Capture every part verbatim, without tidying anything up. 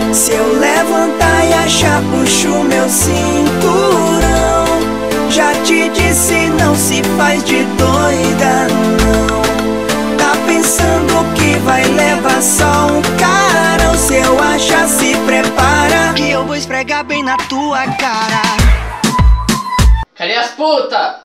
Se eu levantar e achar, puxo meu cinturão. Já te disse, não se faz de doida, não. Tá pensando que vai levar só um carão. Se eu achar, se prepara, que eu vou esfregar bem na tua cara. Cadê as putas?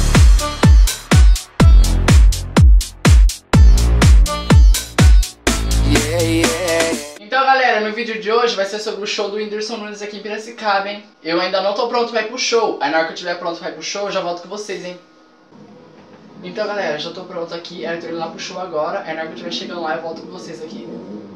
Yeah, yeah. Então galera, no vídeo de hoje vai ser sobre o show do Whindersson Nunes aqui em Piracicaba, hein? Eu ainda não tô pronto pra ir pro show. Aí na hora que eu estiver pronto pra ir pro show, eu já volto com vocês, hein? Então galera, já tô pronto aqui. Aí eu tô indo lá pro show agora. Aí na hora que eu estiver chegando lá, eu volto com vocês aqui.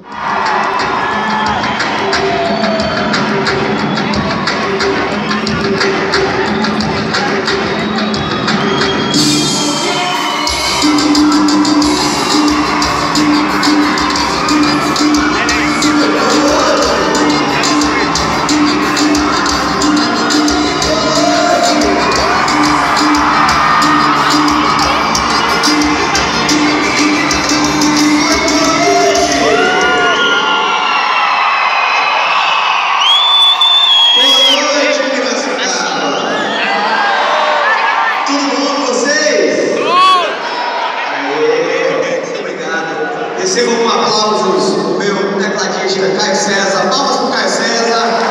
Recebam com aplausos o meu tecladista Caio César. Palmas pro Caio César.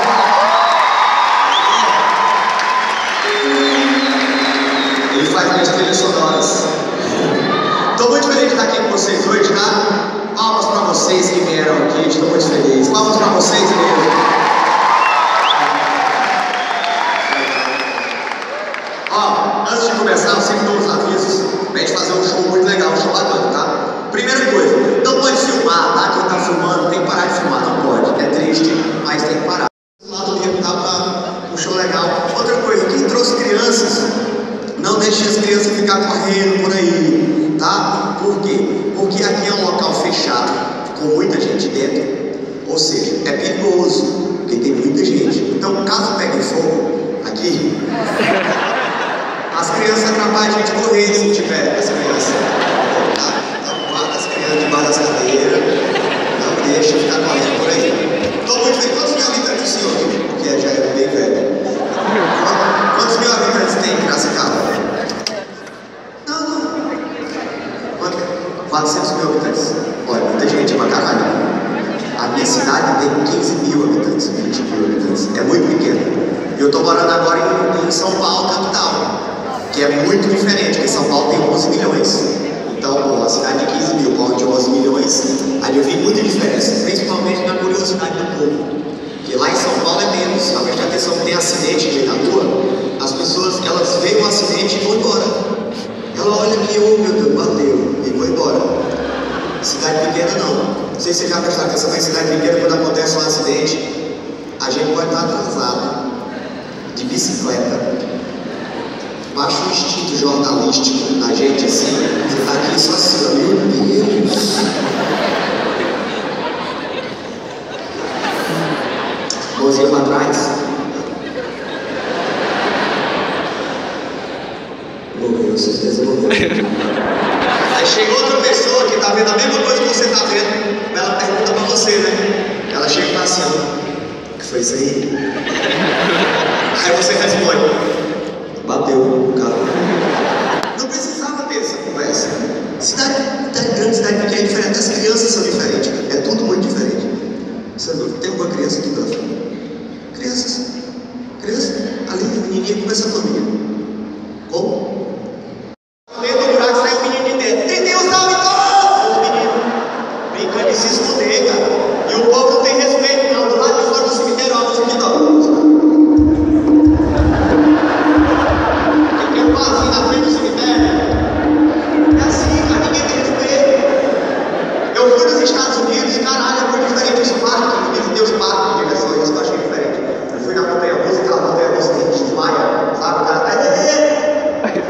Ele faz minhas trilhas sonoras. Estou muito feliz de estar aqui com vocês hoje, tá? Palmas para vocês que vieram aqui, estou muito feliz. Palmas para vocês mesmo. Ó, antes de começar, eu sempre dou uns avisos pra gente fazer um show muito legal, um show bacana, tá? Primeira coisa, não pode filmar, tá? Quem tá filmando tem que parar de filmar, não pode. É triste, mas tem que parar. O lado mesmo tá pra um show legal. Outra coisa, quem trouxe crianças, não deixe as crianças ficar correndo por aí, tá? Por quê? Porque aqui é um local fechado, com muita gente dentro. Ou seja, é perigoso, porque tem muita gente. Então, caso pegue fogo aqui, as crianças atrapalham a gente correr se tiver as crianças. Debaixo das cadeiras, não deixa ficar correndo por aí. Estou muito feliz. Quantos mil habitantes o senhor? Porque já é bem velho. Quantos mil habitantes tem em Piracicaba? Não, não. quatrocentos mil habitantes. Olha, muita gente, é uma caralho. A minha cidade tem quinze mil habitantes, vinte mil habitantes. É muito pequeno. E eu estou morando agora em, em São Paulo, capital. Que é muito diferente, porque São Paulo tem onze milhões. Então, bom, a cidade de quinze mil, qual de onze milhões, aí eu vi muita diferença, principalmente na curiosidade do povo. Porque lá em São Paulo é menos, a presta atenção, tem acidente na rua, as pessoas, elas veem o acidente e vão embora. Ela olha aqui, oh meu Deus, bateu, e vão embora. Cidade pequena não. Não sei se você já prestou atenção, mas em cidade pequena, quando acontece um acidente, a gente pode estar atrasado, de bicicleta. Baixa o instinto jornalístico na gente assim, você tá aqui só assim, ó, meu Deus. Mãozinha pra trás. Morreu, certeza morreu. Aí chega outra pessoa que tá vendo a mesma coisa que você tá vendo, ela pergunta pra você, né? Ela chega e fala assim, ó, o que foi isso aí? Aí você responde. Bateu o carro. Não precisava ter essa conversa. Cidade grande, cidade pequena é diferente. As crianças são diferentes. É tudo muito diferente. Você não tem uma criança aqui pela frente. Crianças. Criança. Ali, a menininha começa a família. Como? Dentro do buraco sai o menino de dentro. E Deus salve todos! Os meninos brincando de se esconder, cara. E o povo não tem respeito, não. Do lado de fora do cemitério, ó, isso aqui não. Assim, na frente do cemitério, é assim, cara, ninguém tem respeito. Eu fui nos Estados Unidos, caralho, é muito diferente os parques, eles têm os parques de diversões, eu achei diferente. Eu fui na montanha russa, aquela montanha russa que a gente desmaia, sabe, cara, é, é, é.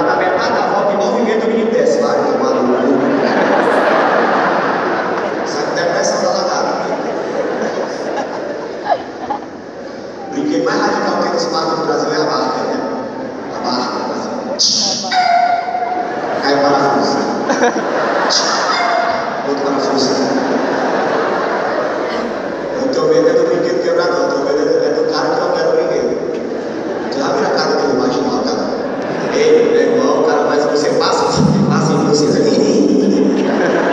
na metade da volta, em movimento, o menino desce, vai, tomar no cu. Sai com depressão da lagada. Brinquedo mais radical que tem nos parques do Brasil é a barca, né? A barca, assim. Cai o parafuso. Outro parafuso. Eu não tenho medo é do brinquedo quebrar, não. Eu tenho medo é do cara que opera o brinquedo. Já vira a cara dele imaginar, cara. Ei, meu irmão, o cara faz você passa, passa em você ali.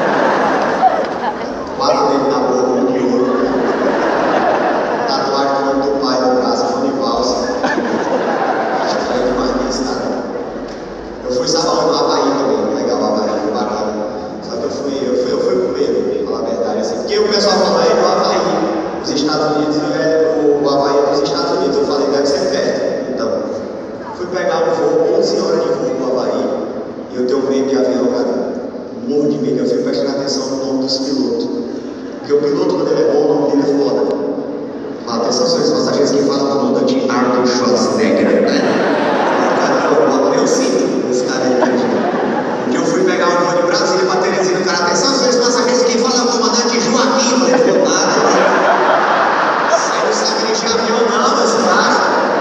Quatro dedos na boca, um de ouro. Tatuagem do nome do pai no braço, fone de valsa. É demais isso, cara. Eu fui sábado no Havaí também, legal, o Havaí, foi bacana. Só que eu fui, eu fui, eu fui com medo, pra falar a verdade, assim. Porque o pessoal fala, é, o Havaí, os Estados Unidos, é, o Havaí é dos Estados Unidos. Eu falei, deve ser perto. Então, fui pegar um voo, onze horas de voo no Havaí, e eu tenho medo de avião, cara. Morro de medo, eu fui prestando atenção no nome dos pilotos. Porque o piloto, quando ele é bom, o nome dele é foda. Fala, atenção, senhores passageiros, que falam com o nome de Arnold Schwarzenegger. Eu sinto esse cara aí. Um dia eu fui pegar um voo de Brasília para Teresina, o cara, atenção, senhores passageiros, quem fala é o comandante Joaquim. Eu falei, pô, nada. Você não sabe dirigir avião, não, meus caras.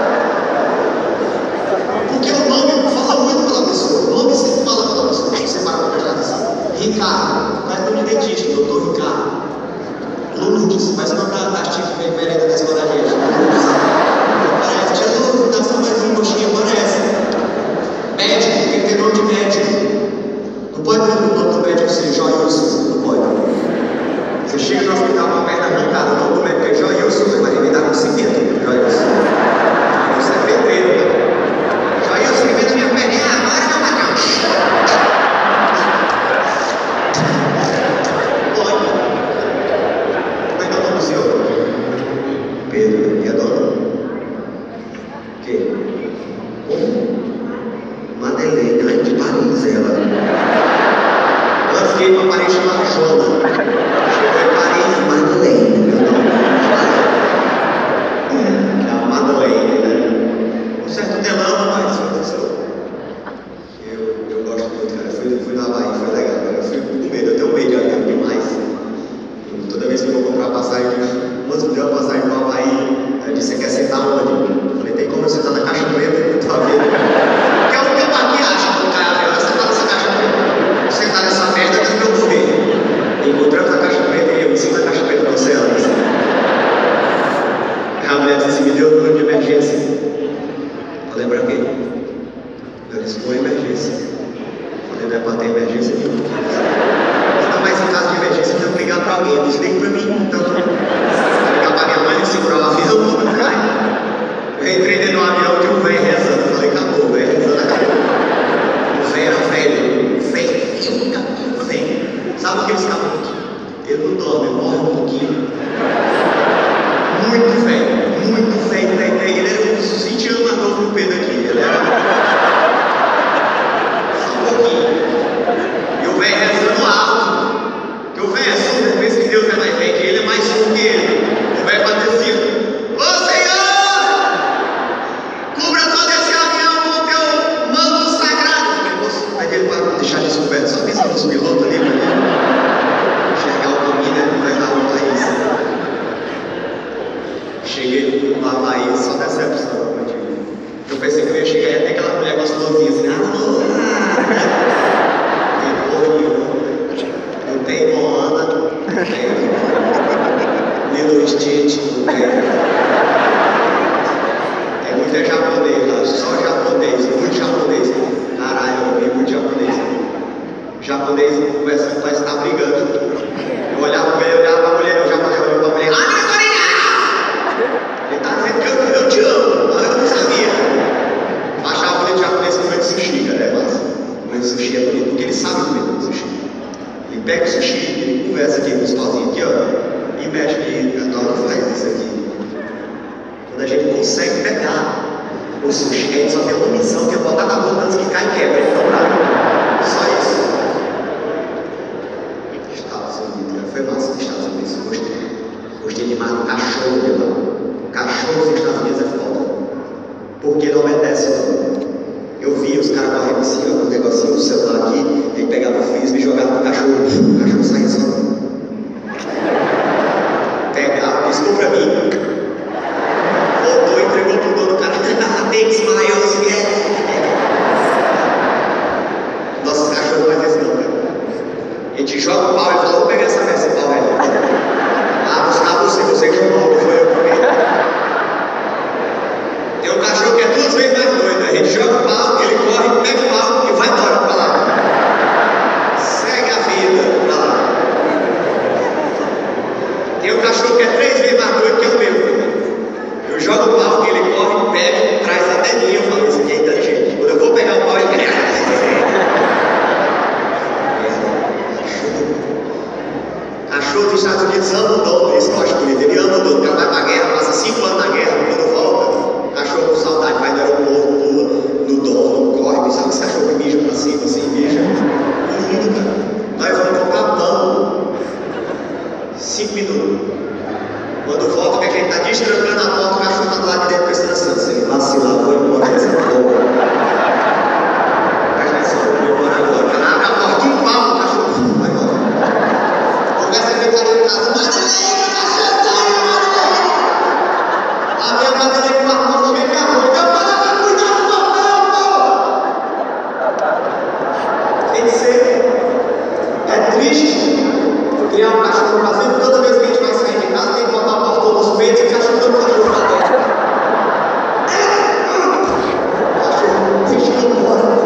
Porque o nome fala muito pela pessoa. O nome sempre fala pela pessoa. Você para pra prestar atenção. Ricardo, vai ter um dentista, doutor Ricardo. Lourdes, mas não dá da tia que vem merenda da escola da gente. Parece, tia Lourdes, dá só mais um coxinha, parece. Médico, tem que ter nome de médico. Não pode ter o nome do médico ser Joilson, não pode. Você chega no hospital com a perna arrancada, o nome do médico é Joilson, mas ele dá com cimento, Joilson. Isso é pedreiro, né? Joilson, vem da minha perna, agora não, patrão. Pedro, e a dona? O quê? Como? Madeleine, ela é de Paris, ela. Antes que ir para Paris, chamava Jona. Chegou em Paris, Madeleine, meu nome. É a Madeleine, né? Um certo telão, mas aconteceu. Eu, eu gosto muito, cara. Eu fui, fui na Havaí, foi legal, cara. Eu fui com medo, eu tenho medo de avião demais. Toda vez que eu vou comprar passagem, mas me deu uma passagem para o Havaí, eu disse, você quer sentar onde? Eu falei, tem como eu sentar na caixa preta na tua vida? Porque é o que eu maquiagem quando cai a avião, eu sentar nessa caixa preta. Sentar nessa merda antes de eu morrer. Encontramos a caixa preta e eu em cima da caixa preta do oceano. A mulher disse, me deu número de emergência. Eu falei, pra quê? Eu disse, foi emergência. Eu falei, não é para ter emergência nenhuma. Mas em caso de emergência, eu tenho que ligar para alguém. Eu disse, liga para mim, então. Vou ligar para minha mãe e segurar o avião. Eu entrei dentro do avião de um velho rezando. Eu falei, acabou, o velho rezando, acabou. O velho era velho, velho, velho. Sabe o que eles acabam? Ele não dorme, morre um pouquinho. Muito velho, muito velho, velho, velho. Ele era uns vinte anos mais novo que o Pedro aqui. Ele era. Só um pouquinho. E o velho rezando alto. O velho é surdo, pensa que Deus é mais velho que ele, é mais surdo que ele. O velho faz assim: ô Senhor, cubra todo esse avião com o teu manto sagrado. Eu falei, moço, aí ele vai deixar isso coberto, só pensa nos pilotos ali pra mim. Enxergar o caminho, né? Não vai dar um país. Cheguei no Havaí, só decepção. Eu pensei que eu ia chegar e até aquela mulher gostosinha assim, alô, tem Moana, tem Lilo Stitch, tem, tem muita japonês lá, só japonês, muito japonês. Caralho, eu vi muito japonês. Japonês conversando, parece que tá brigando. Eu olhava pra ele, olhava pra mulher, o japonês olhou pra mulher, ah, não, ele tá dizendo que eu, eu te amo, mas eu não sabia. Achava bonito japonês comendo sushi, cara, mas comendo sushi é bonito, porque ele sabe comer sushi. Ele pega o sushi, ele conversa aqui com os pauzinhos aqui, ó, e mexe aqui, adora faz isso aqui. Quando a gente consegue pegar o sushi, a gente só tem uma missão que é botar na boca antes que cai e quebra, então tá? Só isso. Estados Unidos, foi massa nos Estados Unidos, gostei. Gostei demais do cachorro de lá. O cachorro dos Estados Unidos é foda. Porque ele obedece, não. Eu vi os caras correndo assim, joga o pau e fala, vou pegar essa peça, esse pau, velho. Ah, buscar você, você que jogou, não foi eu que peguei. Tem um cachorro que é duas vezes mais doido. A gente joga o pau, ele corre, pega o pau e vai embora pra lá. Segue a vida pra lá. Tem um cachorro que é três vezes mais doido que é o meu. Eu jogo o pau, ele corre, pega, traz até mim. Eu falo, esse aqui é inteligente. Quando eu vou pegar o pau, ele pega. Cachorro dos Estados Unidos ama o dono, isso que eu acho bonito. Ele ama o dono, o cara vai pra guerra, passa cinco anos na guerra, quando volta, cachorro com saudade, vai no aeroporto, pula no dono, corre, sabe esse cachorro que mija pra cima, assim, mija. Lindo, cara. Nós vamos comprar pão, cinco minutos. Quando volta, que a gente tá destrancando a porta, o cachorro tá do lado de dentro prestando atenção. Se ele vacilar, eu vou embora dessa porra. Presta atenção, eu vou embora agora. O cara abre a porta, um pau, o cachorro vai embora. Começa a ver barulho em casa, mas ele é cachorro, tá aí, mano. A minha cadeira com a mão cheia de arroz. Eu falo, vai cuidar do portão, pô! Tem que ser. É triste criar um cachorro pra sempre. Toda vez que a gente vai sair de casa, tem que botar o portão nos peitos e o cachorro dando cachorro pra dentro. O cachorro deixa ele embora.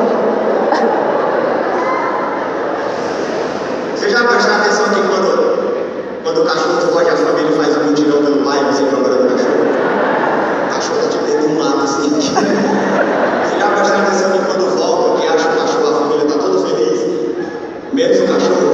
Você já prestou atenção que quando, quando o cachorro foge, a família faz um mutirão pelo pai e você procurando o cachorro? O cachorro tá te dando um lado assim. Você já prestou atenção que quando volta, que acha o cachorro, a família tá toda feliz? Menos o cachorro.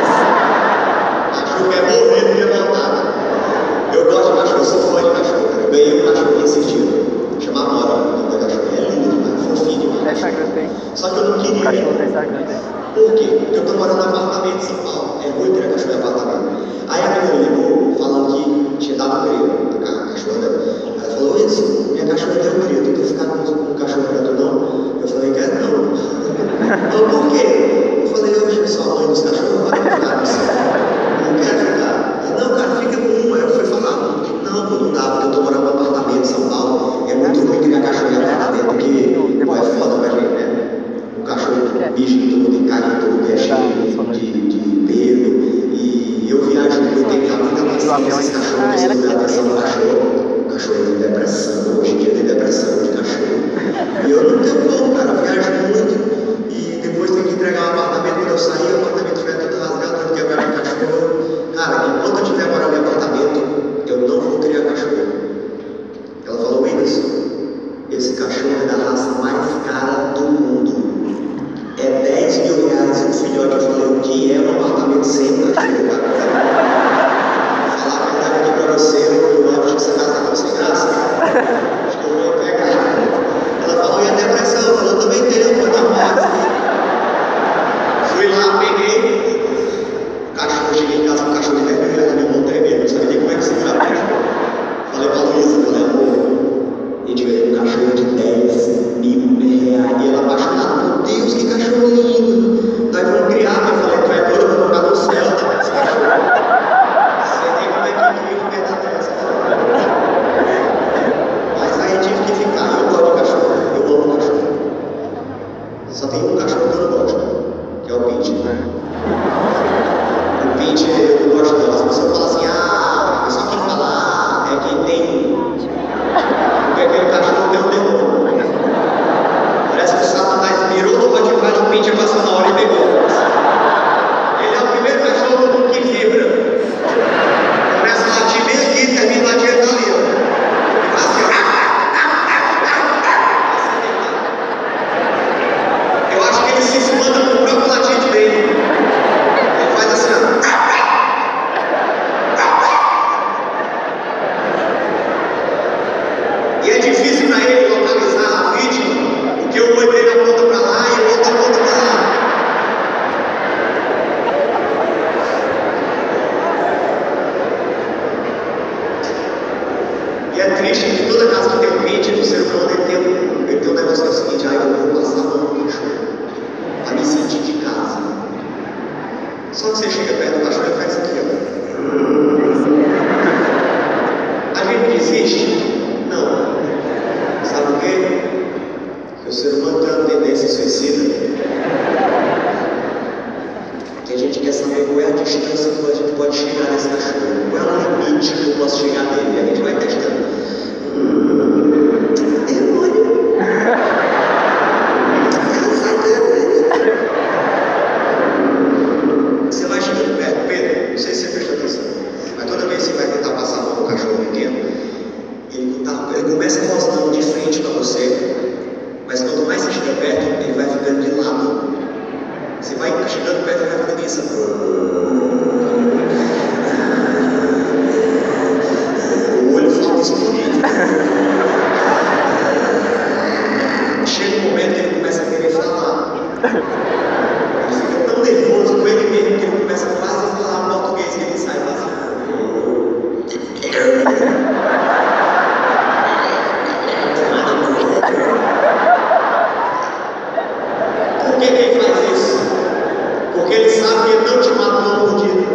O cachorro quer morrer do que voltar. Eu gosto de cachorro, sou fã de cachorro. Eu ganhei um cachorro esse dia. Chama Mora, o nome da cachorro. É lindo demais, fofinho demais. É Instagram tem. Só que eu não queria. Cachorro tem Instagram tem. Por quê? Porque eu tô morando no apartamento em São Paulo. É ruim ter cachorro em apartamento. Aí a menina ligou falando que tinha dado um grilo, a cachorra dela. Ela falou, isso, minha cachorra deu um grilo, tu quer ficar com um cachorro pra tu não? Eu falei, quero não. Falou, por quê? Eu falei, eu sou a mãe dos cachorros, vai ficar com você. Não quero ficar. Ela, não, cara, fica com uma. Eu fui falar, não, pô, não dá, porque eu tô morando no apartamento em São Paulo. É muito ruim criar cachorro em apartamento, porque, pô, é foda pra gente, né? O cachorro mija em tudo, e cai em tudo, é cheio de, de pelo. E eu viajo muito, tenho que dar muita paciência. Esses cachorros precisam dar atenção no cachorro. O cachorro tem depressão, hoje em dia tem depressão de cachorro. E eu não tenho como, cara, eu viajo muito. E depois tenho que entregar o apartamento. Quando eu sair, o apartamento estiver todo rasgado, todo quebrado de cachorro. Cara, enquanto eu estiver morando em apartamento, eu não vou criar cachorro. Ela falou, Whindersson, esse cachorro é da raça mais cara do mundo. É dez mil reais um filhote. Eu falei, o que é um apartamento sem cachorro, cara? Vou falar a verdade aqui pra você, eu acho que essa casa tá sem graça. Acho que eu vou pegar. Ela falou, e a depressão? Eu falei, eu também tenho, pô, na morte. Fui lá, peguei o cachorro, cheguei em casa com o cachorro de dez mil reais na minha mão tremendo, não sabia nem como é que segurar o cachorro. Falei pra Luísa, falei, amor, a gente ganhou um cachorro de dez mil reais. E ela apaixonada, meu Deus, que cachorro lindo. Nós vamos criar, eu falei, tu é doido, eu vou colocar no céu, tá? Esse cachorro. Você tem como é que cria de verdade essa. Mas aí tive que ficar. Eu gosto de cachorro, eu amo cachorro. Só tem um cachorro que eu não gosto, que é o Pincher. O Pincher eu não gosto dela. As pessoas falam assim, ah, só quem fala é quem tem. Porque aquele cachorro tem um demônio. Parece que o Satanás mirou no Rottweiler, o Pincher passou na hora e pegou. Ele é o primeiro cachorro do mundo que vibra. Começa a latir bem aqui e termina latindo ali, ó. Ele faz assim, ó. Eu acho que ele se espanta com o próprio latido dele. Ele faz assim, ó. E é difícil para ele localizar a vítima, porque o olho dele aponta para lá e o outro aponta para lá. E é triste que toda casa que tem um Pincher do ser humano, ele tem um, ele tem um negócio que é o seguinte, ah, eu vou passar a mão no cachorro, para me sentir de casa. Só que você chega perto do cachorro e faz isso aqui, ó. A gente desiste? Não. Sabe por quê? Porque o ser humano tem uma tendência suicida. Que a gente quer saber qual é Você vai chegando perto, vai fazendo isso. O olho fica escondido. Chega um momento que ele começa a querer falar. Ele fica tão nervoso com ele mesmo que ele começa quase a falar o português que ele sai fazendo. Por que ele faz isso? Porque ele sabe que ele não te matou mordido.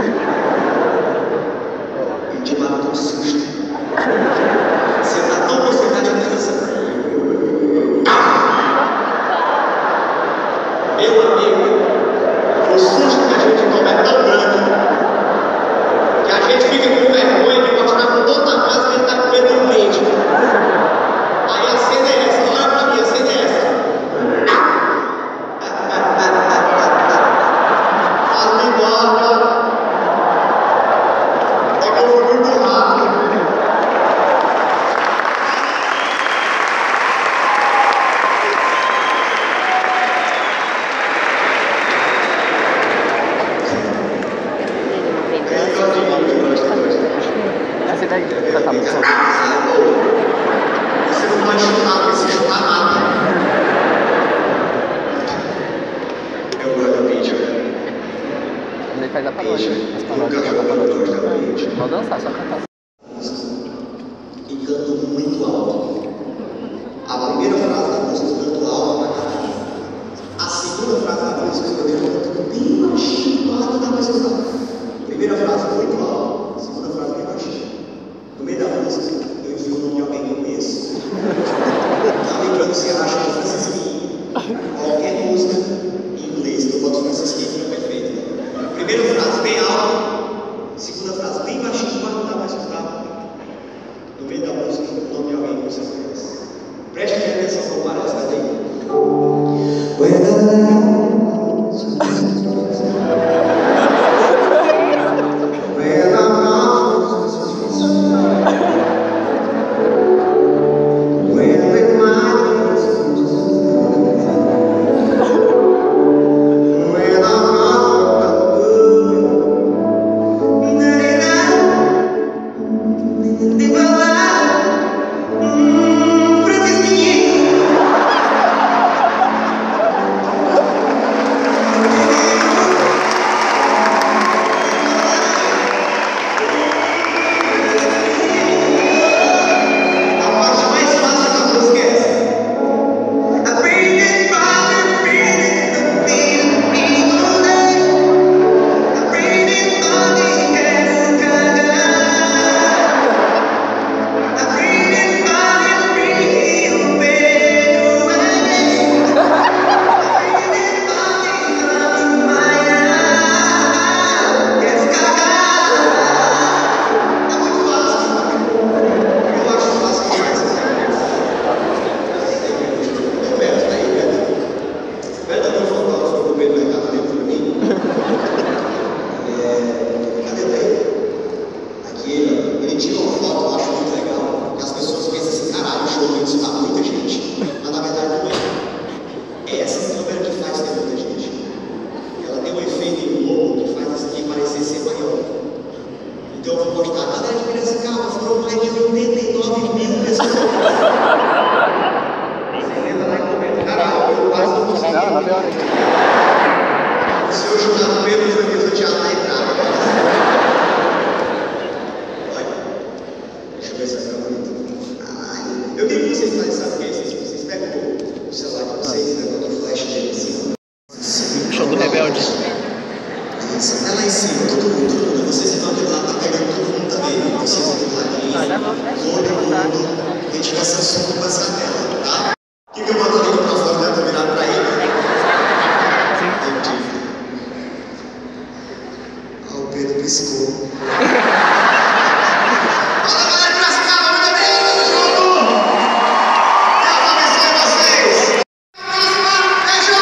Ele te matou com susto. Você está tão concentrado em atenção. Meu amigo, o susto que a gente toma é tão grande que a gente fica com vergonha de mostrar com toda a casa que ele está comendo um leite. Aí a cena é essa, olha pra mim, a cena é essa. A linguada é que eu fui muito rápido. Essa daí já tá muito bom. Você não pode chutar, porque se chutar nada. Eu gosto da mídia. Ele faz a paródia. As Nunca paródias. jogou da mídia. Vou dançar, só cantar. E canto muito alto. A primeira frase da música eu canto alto pra caralho. A segunda frase da música eu canto bem baixinho, para não dar mais escutar. Primeira frase muito alto, segunda frase bem baixinho. No meio da música, eu envio o nome de alguém que eu conheço. Tá lembrando se acha que é Francisquinho. Qualquer música em inglês que eu boto Francisquinho fica perfeito. Primeira frase bem alta, segunda frase bem baixinho, para não dar mais escutar. No meio da música, o nome de alguém que você conhece. Preste atenção, não parece, tá aí? Se eu jogar no meio dos amigos do teatro na entrada. Olha, deixa eu ver se vai ficar bonito. Ah, eu queria que vocês fizessem, sabe o que é isso? Vocês pegam o celular de vocês, pegam o flash dele em cima. Show do Rebelde. Isso, é lá em cima, todo mundo, todo mundo. Vocês estão aqui lá, tá pegando todo mundo também. Vocês estão do ladinho, todo mundo. Ventilação som com essa tela, tá? O que, que eu boto ali no próximo né? Tô virado pra ele. Entendi. Ah, o Pedro piscou. Fala, galera de Piracicaba, muito bem, tamo junto! Deus abençoe vocês! Beijo!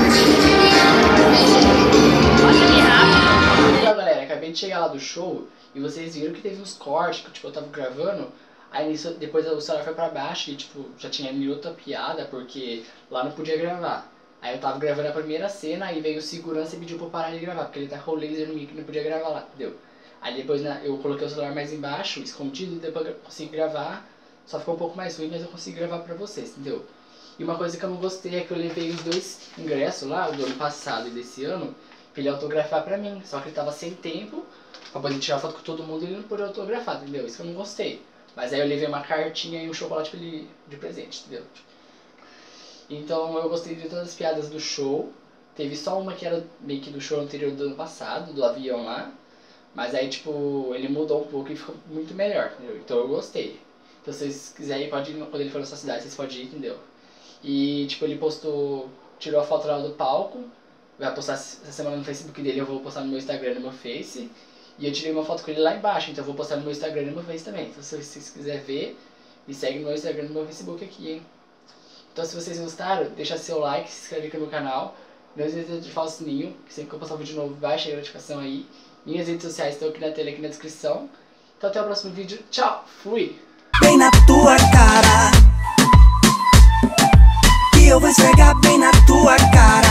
Então, galera, acabei de chegar lá do show E vocês viram que teve uns cortes que tipo, eu tava gravando, aí nisso, depois o celular foi pra baixo e tipo, já tinha mil outra piada, porque lá não podia gravar. Aí eu tava gravando a primeira cena, aí veio o segurança e pediu pra eu parar de gravar, porque ele tacou o laser no mim que não podia gravar lá, entendeu? Aí depois né, eu coloquei o celular mais embaixo, escondido, e depois eu consegui gravar. Só ficou um pouco mais ruim, mas eu consegui gravar pra vocês, entendeu? E uma coisa que eu não gostei é que eu levei os dois ingressos lá, o do ano passado e desse ano, pra ele autografar pra mim. Só que ele tava sem tempo, pra poder tirar foto com todo mundo e ele não podia autografar, entendeu? Isso que eu não gostei. Mas aí eu levei uma cartinha e um chocolate pra ele de presente, entendeu? Então eu gostei de todas as piadas do show. Teve só uma que era meio que do show anterior do ano passado, do avião lá. Mas aí, tipo, ele mudou um pouco e ficou muito melhor, entendeu? Então eu gostei. Então se vocês quiserem, pode ir, quando ele for na sua cidade, vocês podem ir, entendeu? E, tipo, ele postou, tirou a foto lá do palco. Vai postar essa semana no Facebook dele, eu vou postar no meu Instagram e no meu Face. E eu tirei uma foto com ele lá embaixo, então eu vou postar no meu Instagram e no meu Face também. Então se vocês quiserem ver, me segue no meu Instagram e no meu Facebook aqui, hein? Então se vocês gostaram, deixa seu like, se inscreve aqui no canal. Não esqueça de ativar o sininho, que sempre que eu postar um vídeo novo vai chegar a notificação aí. Minhas redes sociais estão aqui na tela, aqui na descrição. Então até o próximo vídeo. Tchau, fui! Bem na tua cara, que eu vou esfregar bem na tua cara.